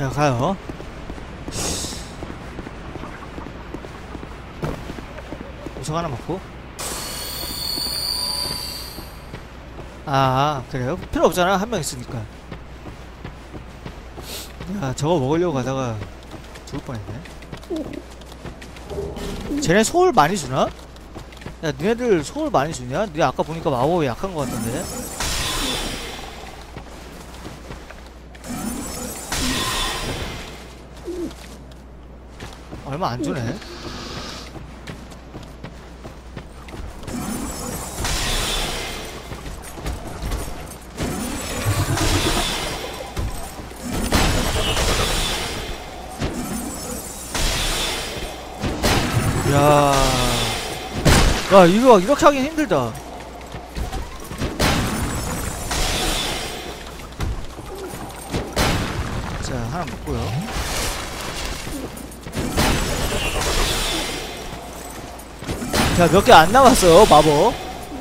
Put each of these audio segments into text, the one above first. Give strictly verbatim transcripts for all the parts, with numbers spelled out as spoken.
자, 가요. 우석 하나 먹고. 아, 그래요? 필요 없잖아. 한 명 있으니까. 야, 저거 먹으려고 가다가 죽을 뻔했네. 쟤네 소울 많이 주나? 야, 니네들 소울 많이 주냐? 니 아까 보니까 마법이 약한 것 같던데. 얼마 안 주네. 야, 야, 이거 이렇게 하긴 힘들다. 자, 하나 먹고요. 자, 몇 개 안 남았어요, 마법.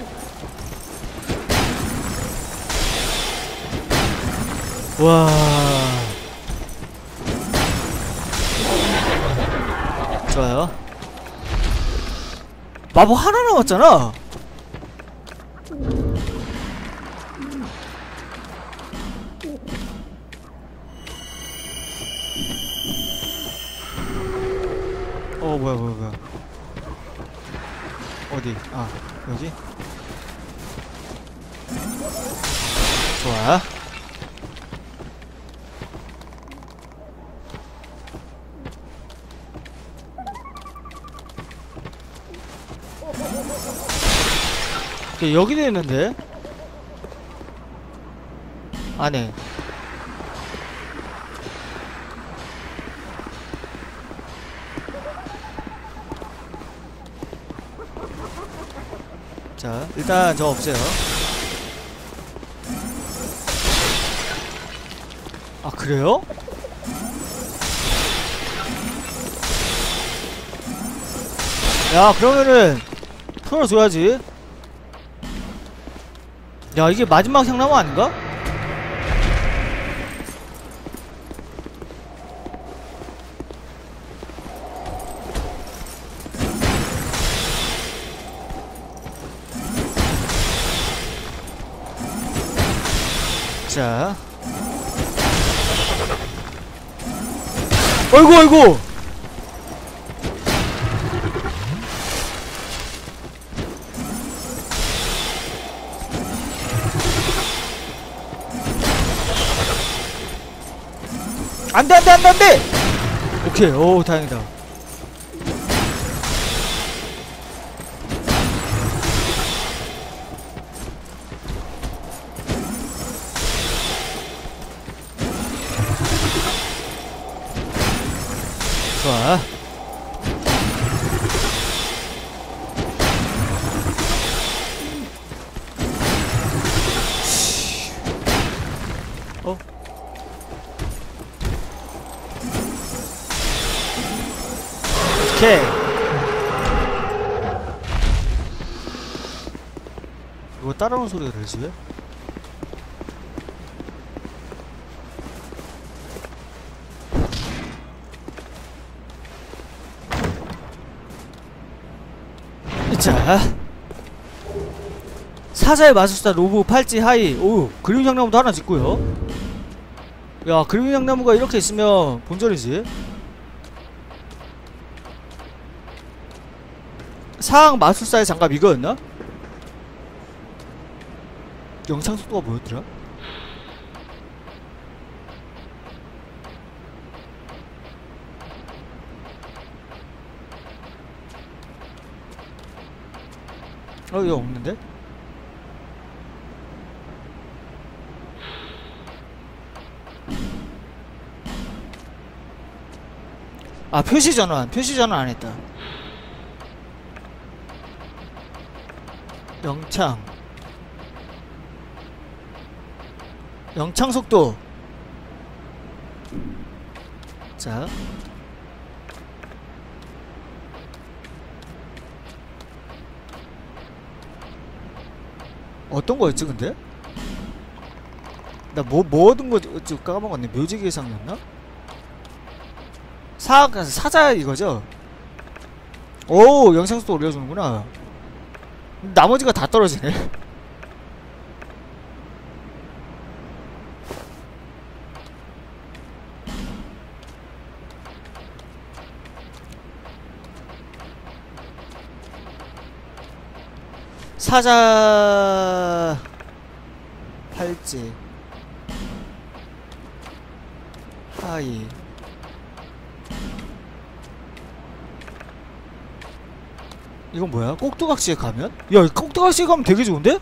와. 좋아요. 마법 하나 남았잖아. 어, 뭐야, 뭐야, 뭐야. 어디? 아, 여기? 좋아. 여기도 있는데? 안에. 자, 일단 저 없애요. 아, 그래요? 야, 그러면은 풀어줘야지. 야, 이게 마지막 향나무 아닌가? 자, 어이구 어이구. 안돼 안돼 안돼 안돼. 오케이. 오, 다행이다. 좋아. 어? 오케이. 이거 따라오는 소리가 들리지 왜? 자, 사자의 마술사 로브 팔찌 하이. 오, 그림 향나무도 하나 짓고요. 야, 그림 향나무가 이렇게 있으면 본전이지. 사항 마술사의 장갑 이거였나? 영상 속도가 뭐였더라? 어, 이거 없는데? 아, 표시 전환. 표시 전환 안 했다. 영창. 영창 속도. 자. 어떤 거였지 근데? 나 뭐 뭐 얻은 거지 까먹었네. 묘지 계상이었나? 사, 사자 이거죠? 오, 영상속도 올려주는구나. 나머지가 다 떨어지네. 사자 팔찌 하이 이건 뭐야? 꼭두각시에 가면? 야, 꼭두각시에 가면 되게 좋은데?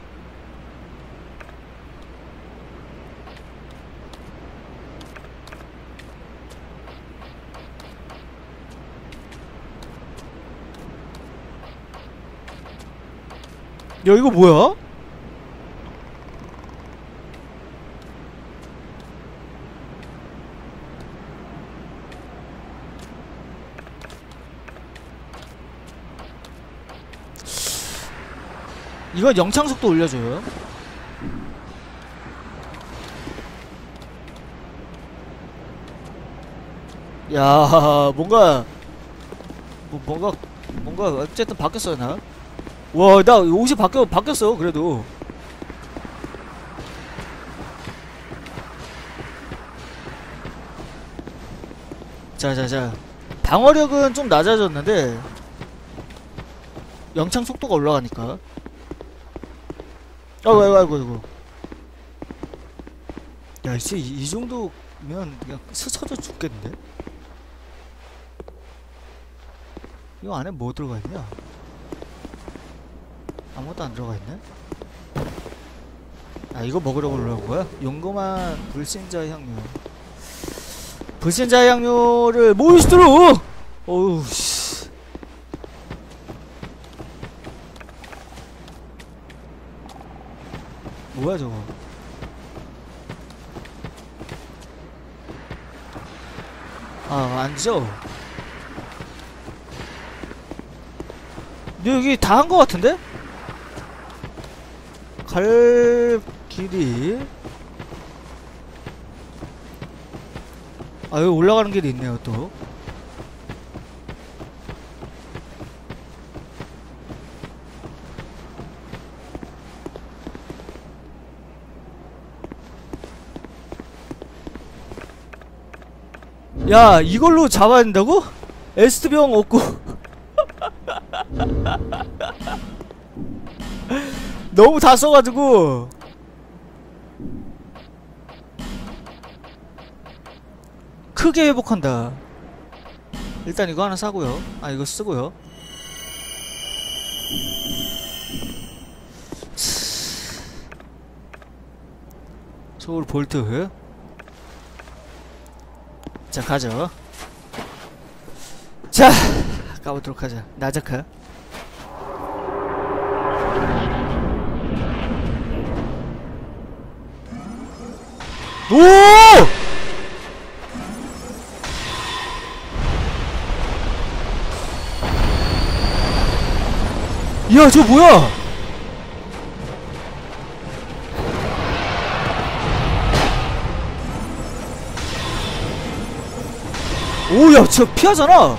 야, 이거 뭐야? 이건 영창속도 올려줘요. 야, 뭔가 뭐, 뭔가 뭔가 어쨌든 바뀌었어요. 나 와, 나 옷이 바뀌어 바뀌었어. 그래도 자자자 방어력은 좀 낮아졌는데 영창 속도가 올라가니까. 아이고 아이고 아이고 아이고. 야, 이제 이, 이 정도면 그냥 스쳐져 죽겠는데? 이거 안에 뭐 들어가 있냐? 아무것도 안 들어가 있네? 아, 이거 먹으러 올라온 거야? 용검한 불신자 향료. 불신자 향료를 몬스트로! 어우, 씨. 뭐야, 저거. 아, 아니죠? 여기 다 한 거 같은데? 갈 길이. 아, 여기 올라가는 길이 있네요 또. 야, 이걸로 잡아야 된다고? 에스트병 없고. 너무 다 써가지고. 크게 회복한다. 일단 이거 하나 사고요. 아, 이거 쓰고요. 소울 볼트. 자, 가죠. 자, 가보도록 하자. 나자카. 오! 야, 저 뭐야? 오, 야, 저 피하잖아.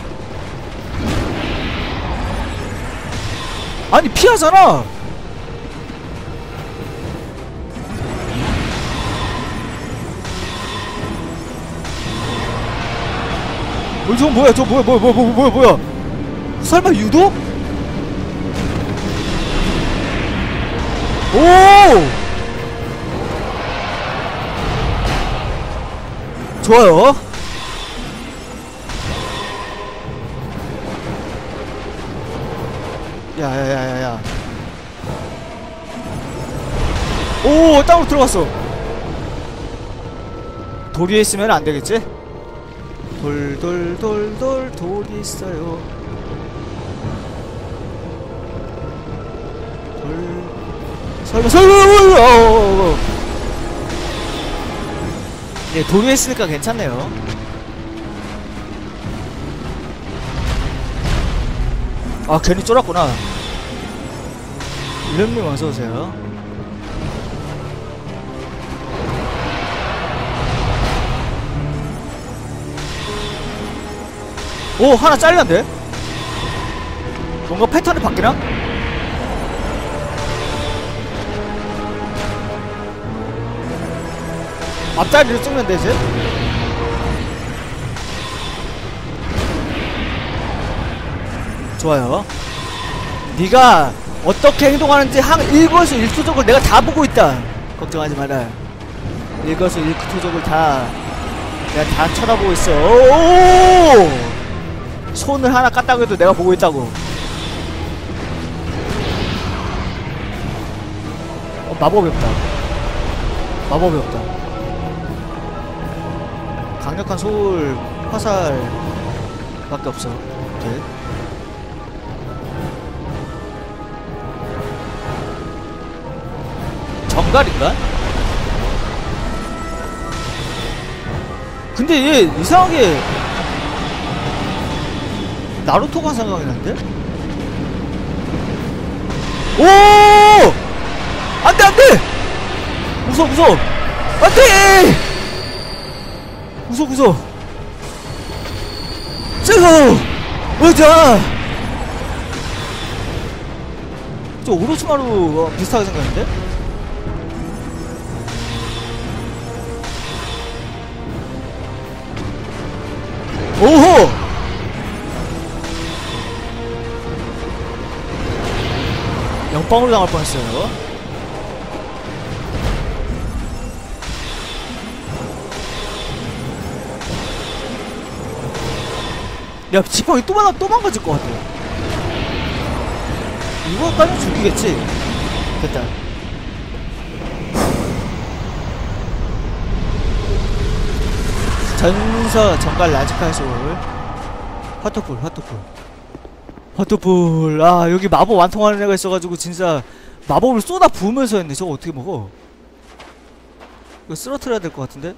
아니, 피하잖아. 어, 저거 뭐야? 저 뭐야? 뭐야? 뭐야? 뭐야? 뭐야? 뭐야? 설마 유도? 오! 좋아요. 야야야야야. 오, 땅으로 들어갔어. 돌 위에 있으면 안 되겠지? 돌, 돌, 돌, 돌, 돌이 있어요. 돌. 설마, 설마, 어어어어. 네, 돌 위에 있으니까 괜찮네요. 아, 괜히 쫄았구나. 이름님 어서오세요. 오 하나 잘렸는데? 뭔가 패턴이 바뀌나? 앞자리를 찍면 되지? 좋아요. 네가 어떻게 행동하는지 한 일거수 일투족을 내가 다 보고 있다. 걱정하지 마라. 일거수 일투족을 다 내가 다 쳐다보고 있어. 오! 손을 하나 깠다고 해도 내가 보고 있다고. 어, 마법이 없다. 마법이 없다. 강력한 소울 화살 밖에 없어. 오케이. 정갈인가? 근데 얘 이상하게 나루토가 생각이 나는데? 오! 안돼 안돼! 무서워 무서워! 안돼! 무서워 무서워! 뜨거워! 어자! 저 오로치마루 비슷하게 생겼는데? 오호! 영빵으로 당할 뻔했어요. 야, 지팡이 또 망가, 또 망가질 것 같아. 이거까지 죽이겠지? 됐다. 전서 정갈 라지칼 소울. 화토풀, 화토풀. 화토풀. 아, 여기 마법 완통하는 애가 있어가지고 진짜 마법을 쏟아 부으면서 했네. 저거 어떻게 먹어? 이거 쓰러트려야 될 것 같은데?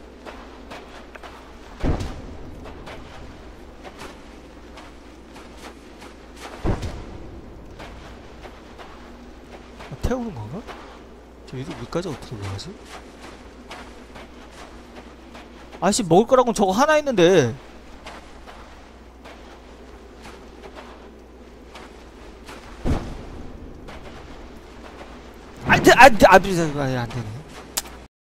아, 태우는 건가? 저 얘도 위까지 어떻게 올라가지? 아씨, 먹을 거라고는 저거 하나 있는데. 안 돼, 안 돼, 안 돼, 안 되네.